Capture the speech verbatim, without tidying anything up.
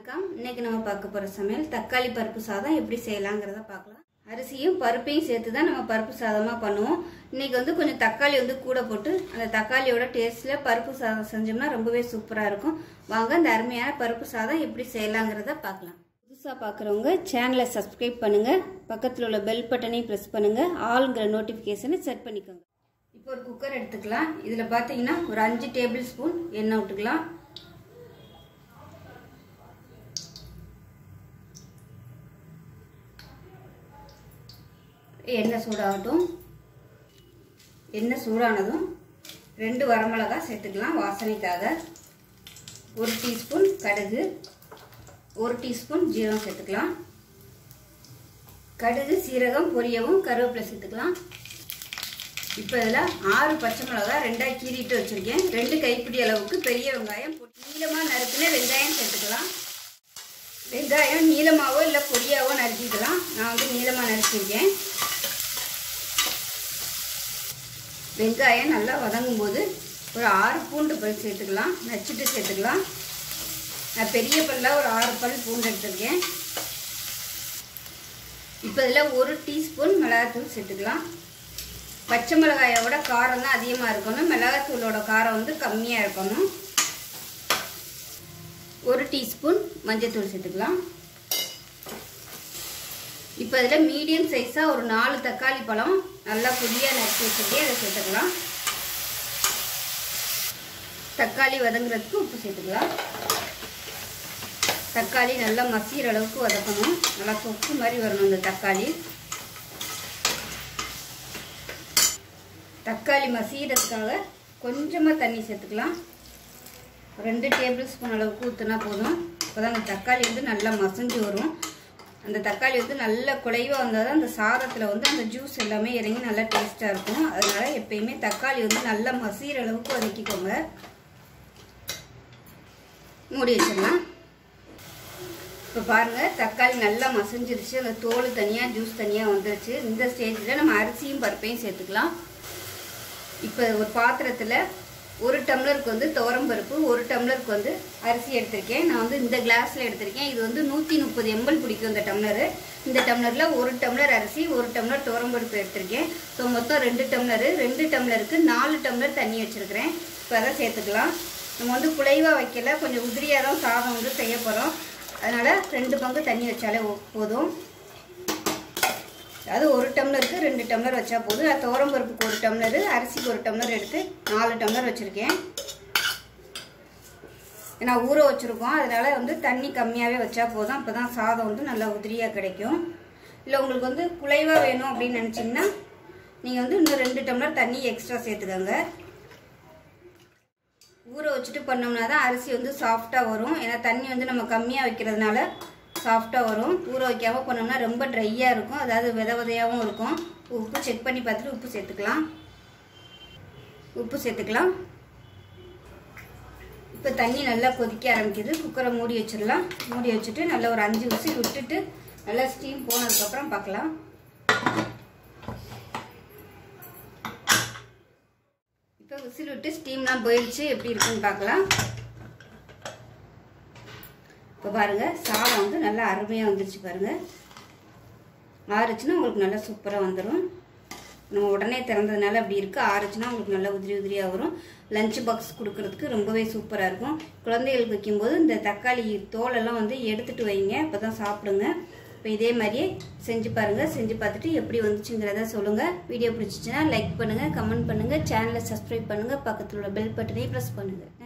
வணக்கம். இன்னைக்கு நம்ம பார்க்க போற சமையல் தக்காளி பருப்பு சாதம் எப்படி செய்யலாம்ங்கறத பார்க்கலாம். அரிசியும் பருப்பையும் சேர்த்து தான் நம்ம பருப்பு சாதமா பண்ணுவோம். இன்னைக்கு வந்து கொஞ்சம் தக்காளி வந்து கூட போட்டு அந்த தக்காளியோட டேஸ்ட்ல பருப்பு சாதம் செஞ்சோம்னா ரொம்பவே சூப்பரா இருக்கும். வாங்க இந்த அருமையான பருப்பு சாதம் எப்படி செய்யலாம்ங்கறத பார்க்கலாம். புதுசா பார்க்குறவங்க சேனலை சப்ஸ்கிரைப் பண்ணுங்க, பக்கத்தில் உள்ள பெல் பட்டனையும் பிரஸ் பண்ணுங்க, ஆல்ங்கிற நோட்டிஃபிகேஷனை செட் பண்ணிக்கோங்க. இப்போ ஒரு குக்கர் எடுத்துக்கலாம். இதில் பார்த்தீங்கன்னா ஒரு அஞ்சு டேபிள் ஸ்பூன் எண்ணெய் விட்டுக்கலாம். எண்ணெய் சூடாகட்டும். எண்ணெய் சூடானதும் ரெண்டு வரமிளகாய் சேர்த்துக்கலாம் வாசனைக்காக. ஒரு டீஸ்பூன் கடுகு, ஒரு டீஸ்பூன் ஜீரகம் சேர்த்துக்கலாம். கடுகு சீரகம் பொரியவும் கருவேப்பிலை சேர்த்துக்கலாம். இப்போ இதில் ஆறு பச்சை மிளகாய் ரெண்டாக கீறிட்டு வச்சுருக்கேன். ரெண்டு கைப்பிடி அளவுக்கு பெரிய வெங்காயம் நீளமாக நறுக்குன வெங்காயம் சேர்த்துக்கலாம். வெங்காயம் நீளமாகவோ இல்லை பொடியாவோ நறுக்கிக்கலாம். நான் வந்து நீளமாக நறுக்கியிருக்கேன். வெங்காயம் நல்லா வதங்கும் போது ஒரு ஆறு பூண்டு பல் சேர்த்துக்கலாம். நச்சுட்டு சேர்த்துக்கலாம். நான் பெரிய பல்லாக ஒரு ஆறு பல் பூண்டு எடுத்துருக்கேன். இப்போ இதில் ஒரு டீஸ்பூன் மிளகாத்தூள் சேர்த்துக்கலாம். பச்சை மிளகாயோட காரம் தான் அதிகமாக இருக்கணும், மிளகாத்தூளோட காரம் வந்து கம்மியாக இருக்கணும். ஒரு டீஸ்பூன் மஞ்சத்தூள் சேர்த்துக்கலாம். இப்போ இதில் மீடியம் சைஸாக ஒரு நாலு தக்காளி பழம் நல்லா பொடியாக நறுக்கி வச்சுருக்கேன், அதை சேர்த்துக்கலாம். தக்காளி வதங்குறதுக்கு உப்பு சேர்த்துக்கலாம். தக்காளி நல்லா மசிகிற அளவுக்கு வதக்கணும். நல்லா தொக்கு மாதிரி வரணும் இந்த தக்காளி. தக்காளி மசிகிறதுக்காக கொஞ்சமாக தண்ணி சேர்த்துக்கலாம். ரெண்டு டேபிள் ஸ்பூன் அளவுக்கு ஊற்றினா போதும். அப்போ தான் அந்த தக்காளி வந்து நல்லா மசிஞ்சு வரும். அந்த தக்காளி வந்து நல்ல குழைவாக வந்தால் தான் அந்த சாதத்தில் வந்து அந்த ஜூஸ் எல்லாமே இறங்கி நல்லா டேஸ்ட்டாக இருக்கும். அதனால் எப்பயுமே தக்காளி வந்து நல்லா மசிகிற அளவுக்கு வதக்கிக்கோங்க. மூடி வச்சிடலாம். இப்போ பாருங்கள், தக்காளி நல்லா மசிஞ்சிருச்சு. அந்த தோல் தனியாக ஜூஸ் தனியாக வந்துருச்சு. இந்த ஸ்டேஜில் நம்ம அரிசியும் பருப்பையும் சேர்த்துக்கலாம். இப்போ ஒரு பாத்திரத்தில் ஒரு டம்ளருக்கு வந்து துவரம் பருப்பு, ஒரு டம்ளருக்கு வந்து அரிசி எடுத்திருக்கேன். நான் வந்து இந்த கிளாஸில் எடுத்திருக்கேன். இது வந்து நூற்றி முப்பது எம்எல் பிடிக்கும் இந்த டம்ளரு. இந்த டம்ளரில் ஒரு டம்ளர் அரிசி, ஒரு டம்ளர் துவரம் பருப்பு எடுத்திருக்கேன். ஸோ மொத்தம் ரெண்டு டம்ளரு. ரெண்டு டம்ளருக்கு நாலு டம்ளர் தண்ணி வச்சுருக்கிறேன். இப்போ அதை சேர்த்துக்கலாம். நம்ம வந்து குழைவாக வைக்கல, கொஞ்சம் உதிரியாக தான் சாதம் வந்து செய்ய போகிறோம். அதனால் ரெண்டு பங்கு தண்ணி வச்சாலே போதும். அது ஒரு டம்ளருக்கு ரெண்டு டம்ளர் வச்சா போதும். நான் துவரம் பருப்புக்கு ஒரு டம்ளரு, அரிசிக்கு ஒரு டம்ளர் எடுத்து நாலு டம்ளர் வச்சுருக்கேன். ஏன்னா ஊற வச்சுருக்கோம், அதனால் வந்து தண்ணி கம்மியாகவே வச்சா போதும். அப்போ தான் சாதம் வந்து நல்லா உதிரியாக கிடைக்கும். இல்லை உங்களுக்கு வந்து குழைவாக வேணும் அப்படின்னு நினச்சிங்கன்னா நீங்கள் வந்து இன்னும் ரெண்டு டம்ளர் தண்ணி எக்ஸ்ட்ரா சேர்த்துக்கோங்க. ஊற வச்சுட்டு பண்ணோம்னா தான் அரிசி வந்து சாஃப்டாக வரும். ஏன்னா தண்ணி வந்து நம்ம கம்மியாக வைக்கிறதுனால சாஃப்டாக வரும். ஊற வைக்காமல் பண்ணோம்னா ரொம்ப ட்ரையாக இருக்கும், அதாவது வித விதையாகவும் இருக்கும். உப்பு செக் பண்ணி பார்த்துட்டு உப்பு சேர்த்துக்கலாம். உப்பு சேர்த்துக்கலாம். இப்போ தண்ணி நல்லா கொதிக்க ஆரம்பிக்குது. குக்கரை மூடி வச்சிடலாம். மூடி வச்சுட்டு நல்லா ஒரு அஞ்சு விசில் விட்டுட்டு நல்லா ஸ்டீம் போனதுக்கப்புறம் பார்க்கலாம். இப்போ விசில் விட்டு ஸ்டீம்லாம் போயிடுச்சு. எப்படி இருக்குன்னு பார்க்கலாம். இப்போ பாருங்கள், சாதம் வந்து நல்லா அருமையாக வந்துருச்சு பாருங்கள். ஆறுச்சுன்னா உங்களுக்கு நல்லா சூப்பராக வந்துடும். நம்ம உடனே திறந்ததுனால அப்படி இருக்குது. ஆறுச்சுன்னா உங்களுக்கு நல்லா உதிரி உதிரியாக வரும். லஞ்ச் பாக்ஸ் கொடுக்கறதுக்கு ரொம்பவே சூப்பராக இருக்கும். குழந்தைகளுக்கு வைக்கும்போது இந்த தக்காளி தோலெல்லாம் வந்து எடுத்துகிட்டு வைங்க, அப்போ தான் சாப்பிடுங்க. இப்போ இதே மாதிரியே செஞ்சு பாருங்கள். செஞ்சு பார்த்துட்டு எப்படி வந்துச்சுங்கிறத சொல்லுங்கள். வீடியோ பிடிச்சிச்சின்னா லைக் பண்ணுங்கள், கமெண்ட் பண்ணுங்கள், சேனலை சப்ஸ்கிரைப் பண்ணுங்கள், பக்கத்தில் உள்ள பெல் பட்டனை ப்ரெஸ் பண்ணுங்கள்.